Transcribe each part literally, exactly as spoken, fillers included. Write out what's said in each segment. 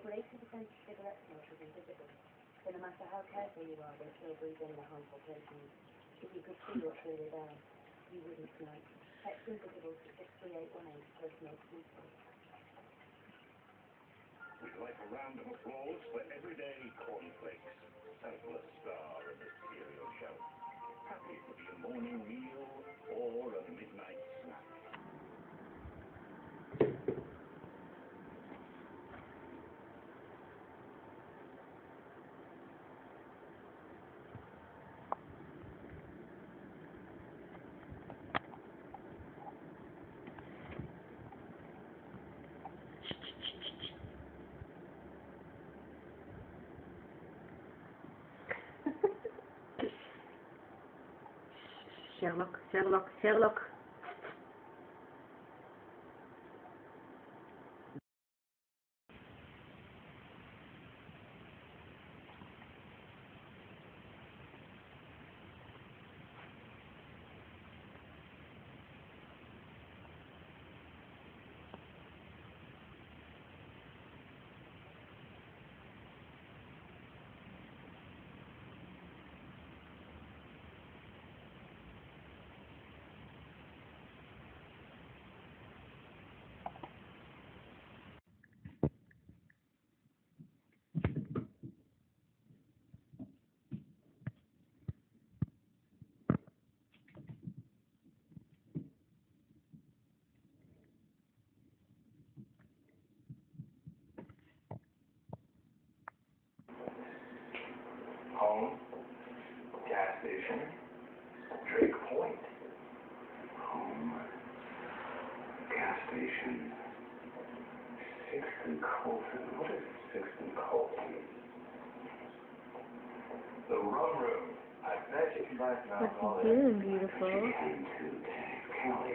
over eighty percent of cigarette smokers invisible. So no matter how careful you are, they'll still breathe in the harmful poisons. If you could see what's really there, you wouldn't smoke. Text invisible to six three eight one eight for smoke people. We'd like a round of applause for Everyday Cornflakes, selfless star of the cereal shelf. Happy to be a morning meal or a midnight snack. Sherlock, Sherlock, Sherlock. Home, gas station, Drake Point. Home, gas station, Sixth and Colton. What is Sixth and Colton? The rum room. I bet you can buy some alcohol. What's he doing, beautiful? Into County.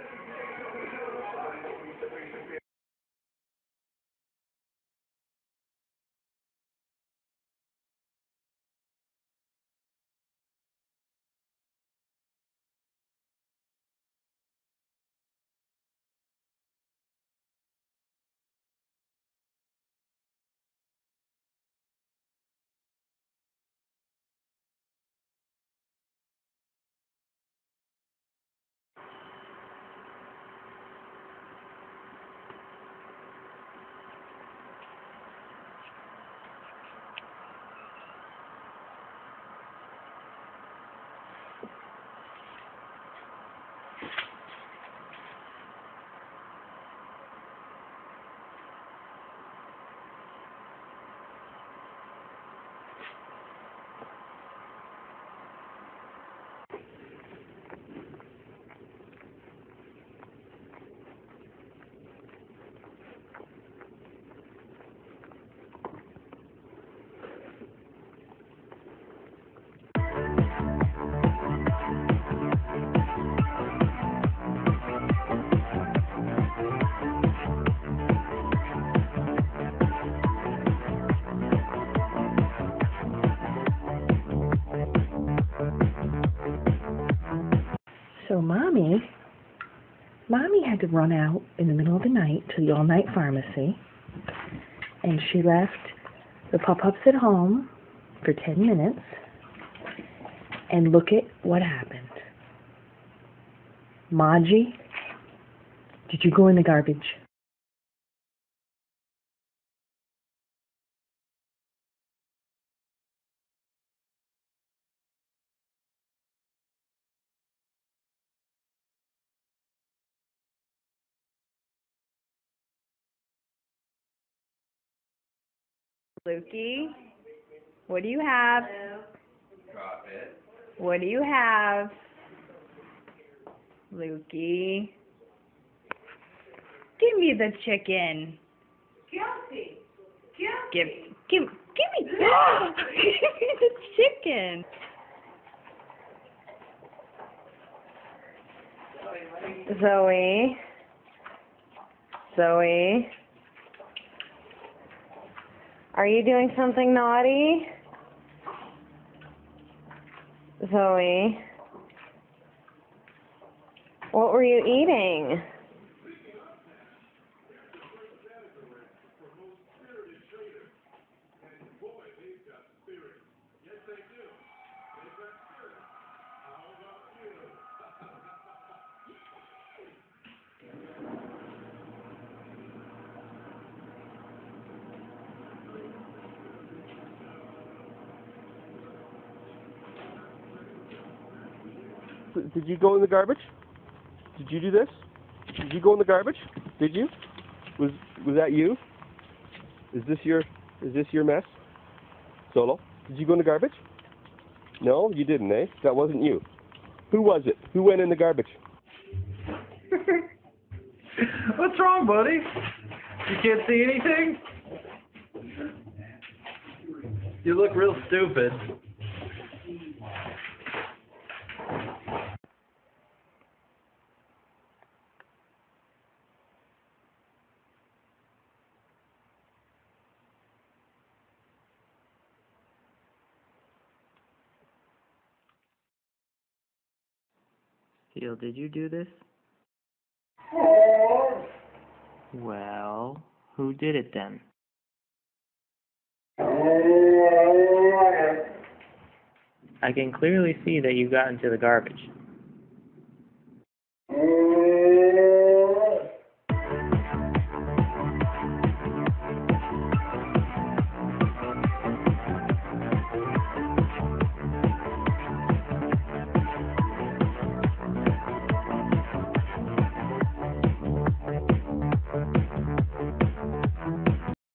So mommy, mommy had to run out in the middle of the night to the all-night pharmacy, and she left the pup-ups at home for ten minutes, and look at what happened. Maji, did you go in the garbage? Lukey, what do you have? Drop it. What do you have? Lukey. Give me the chicken. Guilty. Give, give, give me, give me the chicken. Zoe. Zoe. Are you doing something naughty? Zoe. What were you eating? Did you go in the garbage? Did you do this? Did you go in the garbage? Did you? Was was that you? Is this your is this your mess? Solo? Did you go in the garbage? No, you didn't, eh? That wasn't you. Who was it? Who went in the garbage? What's wrong, buddy? You can't see anything? You look real stupid. Steele, did you do this? Well, who did it then? I can clearly see that you got into the garbage.